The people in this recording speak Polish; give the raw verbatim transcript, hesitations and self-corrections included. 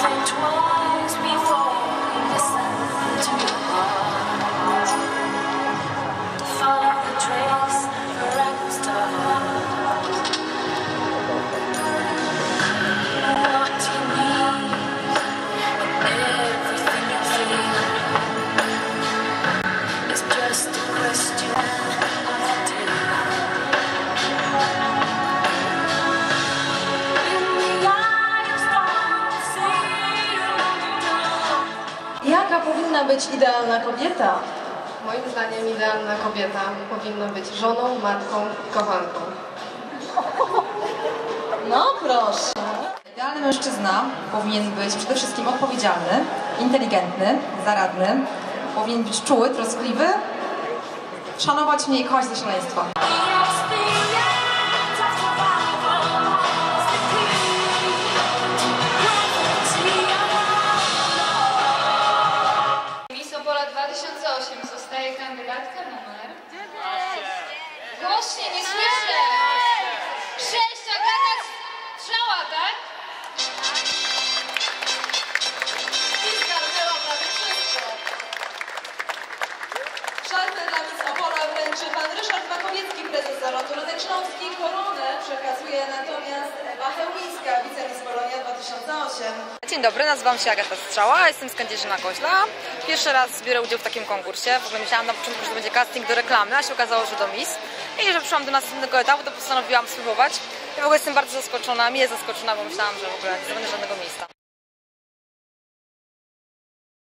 Jaka powinna być idealna kobieta? Moim zdaniem idealna kobieta powinna być żoną, matką i kochanką. No proszę. Idealny mężczyzna powinien być przede wszystkim odpowiedzialny, inteligentny, zaradny, powinien być czuły, troskliwy, szanować mnie i kochać ze szaleństwa. Miss Opola dwa tysiące osiem zostaje kandydatka numer... Głośniej, nie słyszę! Sześć, Agata Strzała, tak? I zgarnęła prawie wszystko. Szarfę dla Miss Opola wręczy pan Ryszard Makowiecki, prezes zarządu Rynek Śląski. Koronę przekazuje natomiast Ewa Chełmińska, wicemiss Polonia dwa tysiące osiem. Dzień dobry, nazywam się Agata Strzała, jestem z Kędzierzyna-Koźla. Pierwszy raz biorę udział w takim konkursie. W ogóle myślałam na początku, że to będzie casting do reklamy, a się okazało, że do Miss. I że przyszłam do następnego etapu, to postanowiłam spróbować. I w ogóle jestem bardzo zaskoczona, mnie zaskoczona, bo myślałam, że w ogóle nie zdobędę żadnego miejsca.